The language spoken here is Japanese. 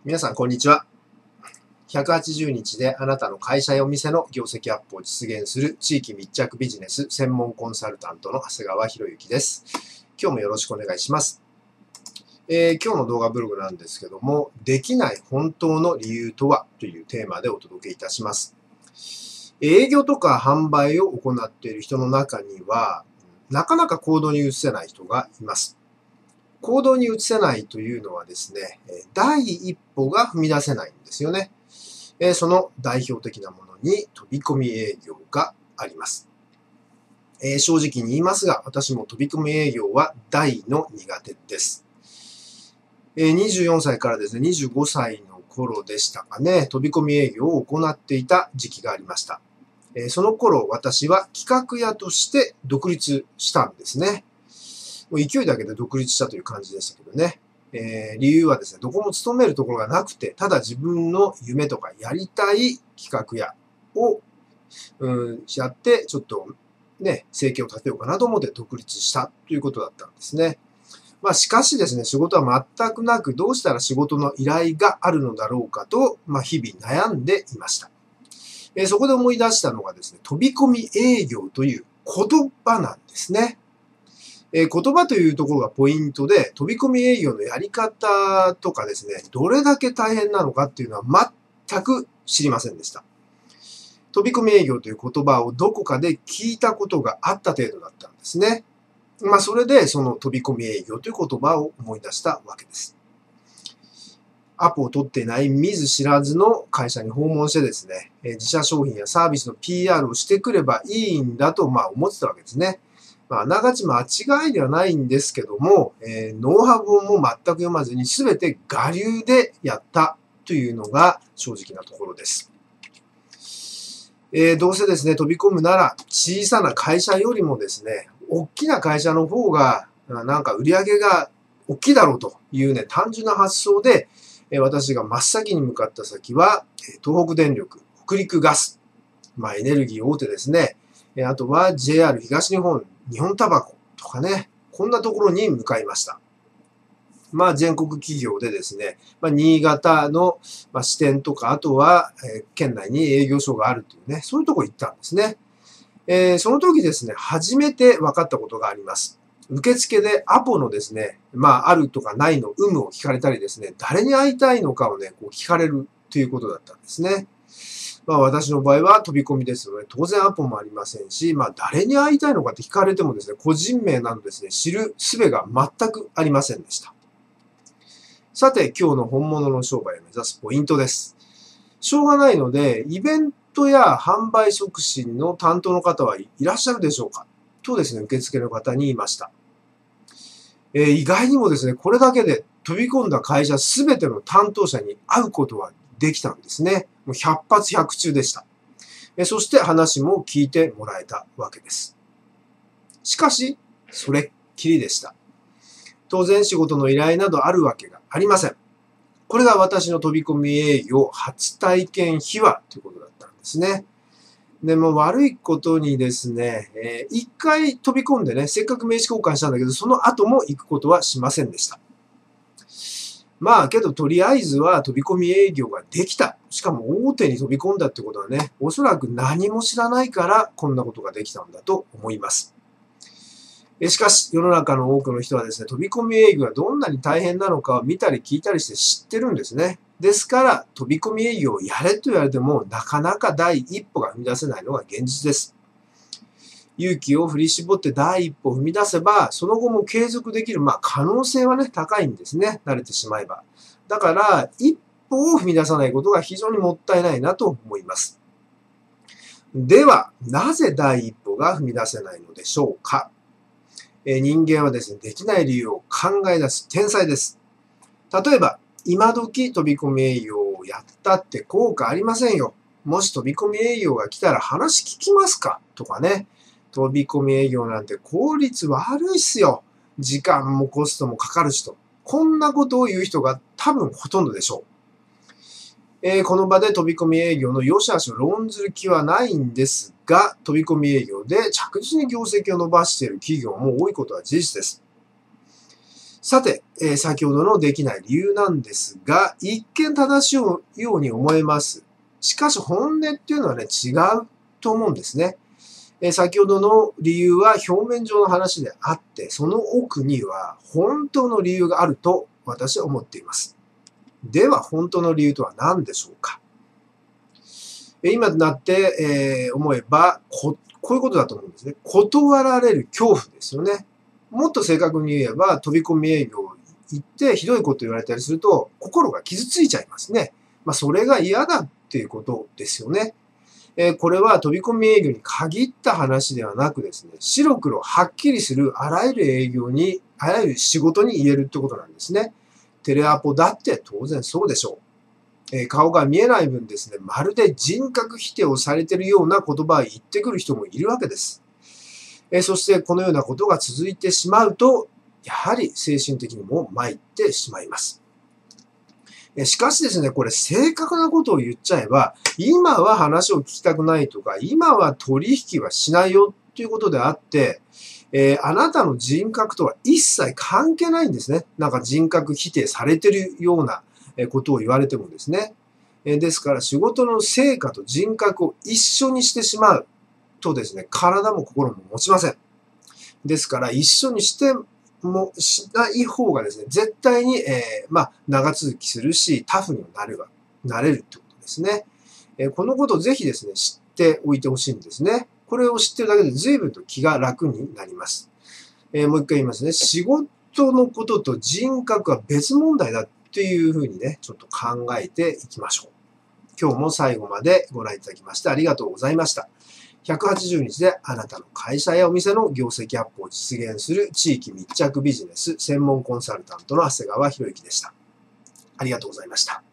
皆さん、こんにちは。180日であなたの会社やお店の業績アップを実現する地域密着ビジネス専門コンサルタントの長谷川博之です。今日もよろしくお願いします。今日の動画ブログなんですけども、できない本当の理由とはというテーマでお届けいたします。営業とか販売を行っている人の中には、なかなか行動に移せない人がいます。行動に移せないというのはですね、第一歩が踏み出せないんですよね。その代表的なものに飛び込み営業があります。正直に言いますが、私も飛び込み営業は大の苦手です。24歳からですね、25歳の頃でしたかね、飛び込み営業を行っていた時期がありました。その頃、私は企画屋として独立したんですね。もう勢いだけで独立したという感じでしたけどね。理由はですね、どこも勤めるところがなくて、ただ自分の夢とかやりたい企画屋を、やって、ちょっとね、生計を立てようかなと思って独立したということだったんですね。しかしですね、仕事は全くなく、どうしたら仕事の依頼があるのだろうかと、日々悩んでいました。そこで思い出したのがですね、飛び込み営業という言葉なんですね。言葉というところがポイントで、飛び込み営業のやり方とかですね、どれだけ大変なのかっていうのは全く知りませんでした。飛び込み営業という言葉をどこかで聞いたことがあった程度だったんですね。それでその飛び込み営業という言葉を思い出したわけです。アポを取っていない見ず知らずの会社に訪問してですね、自社商品やサービスの PR をしてくればいいんだと思ってたわけですね。あながち間違いではないんですけども、ノウハウ本も全く読まずに全て我流でやったというのが正直なところです。どうせですね、飛び込むなら小さな会社よりもですね、大きな会社の方がなんか売り上げが大きいだろうというね、単純な発想で、私が真っ先に向かった先は、東北電力、北陸ガス、エネルギー大手ですね。あとは JR 東日本、日本タバコとかね、こんなところに向かいました。全国企業でですね、新潟の支店とか、あとは県内に営業所があるというね、そういうところ行ったんですね。その時ですね、初めて分かったことがあります。受付でアポのですね、あるとかないの有無を聞かれたりですね、誰に会いたいのかをね、聞かれるということだったんですね。私の場合は飛び込みですので、当然アポもありませんし、誰に会いたいのかって聞かれてもですね、個人名などですね、知る術が全くありませんでした。さて、今日の本物の商売を目指すポイントです。しょうがないので、イベントや販売促進の担当の方はいらっしゃるでしょうかとですね、受付の方に言いました。意外にもですね、これだけで飛び込んだ会社すべての担当者に会うことはできたんですね。もう100発100中でした。そして話も聞いてもらえたわけです。しかし、それっきりでした。当然仕事の依頼などあるわけがありません。これが私の飛び込み営業初体験秘話ということだったんですね。でも悪いことにですね、一回飛び込んでね、せっかく名刺交換したんだけど、その後も行くことはしませんでした。けどとりあえずは飛び込み営業ができた。しかも大手に飛び込んだってことはね、おそらく何も知らないからこんなことができたんだと思います。しかし、世の中の多くの人はですね、飛び込み営業がどんなに大変なのかを見たり聞いたりして知ってるんですね。ですから、飛び込み営業をやれと言われても、なかなか第一歩が踏み出せないのが現実です。勇気を振り絞って第一歩を踏み出せば、その後も継続できる、可能性はね、高いんですね。慣れてしまえば。だから、一歩を踏み出さないことが非常にもったいないなと思います。では、なぜ第一歩が踏み出せないのでしょうか。人間はですね、できない理由を考え出す天才です。例えば、今時飛び込み営業をやったって効果ありませんよ。もし飛び込み営業が来たら話聞きますかとかね。飛び込み営業なんて効率悪いっすよ。時間もコストもかかるしと。こんなことを言う人が多分ほとんどでしょう。この場で飛び込み営業の良し悪しを論ずる気はないんですが、飛び込み営業で着実に業績を伸ばしている企業も多いことは事実です。 さて、先ほどのできない理由なんですが、一見正しいように思えます。しかし本音っていうのはね、違うと思うんですね。先ほどの理由は表面上の話であって、その奥には本当の理由があると私は思っています。では、本当の理由とは何でしょうか。今となって、思えばこういうことだと思うんですね。断られる恐怖ですよね。もっと正確に言えば、飛び込み営業行ってひどいこと言われたりすると、心が傷ついちゃいますね。それが嫌だっていうことですよね。これは飛び込み営業に限った話ではなくですね、白黒はっきりするあらゆる営業に、あらゆる仕事に言えるってことなんですね。テレアポだって当然そうでしょう。顔が見えない分ですね、まるで人格否定をされているような言葉を言ってくる人もいるわけです。そしてこのようなことが続いてしまうと、やはり精神的にも参ってしまいます。しかしですね、これ正確なことを言っちゃえば、今は話を聞きたくないとか、今は取引はしないよっていうことであって、あなたの人格とは一切関係ないんですね。なんか人格否定されてるようなことを言われてもですね。ですから仕事の成果と人格を一緒にしてしまうとですね、体も心も持ちません。ですから一緒にしてもしない方がですね、絶対に、長続きするし、タフにもなれるってことですね。このことをぜひですね、知っておいてほしいんですね。これを知ってるだけで随分と気が楽になります。もう一回言いますね。仕事のことと人格は別問題だっていうふうにね、ちょっと考えていきましょう。今日も最後までご覧いただきましてありがとうございました。180日であなたの会社やお店の業績アップを実現する地域密着ビジネス専門コンサルタントの長谷川博之でした。ありがとうございました。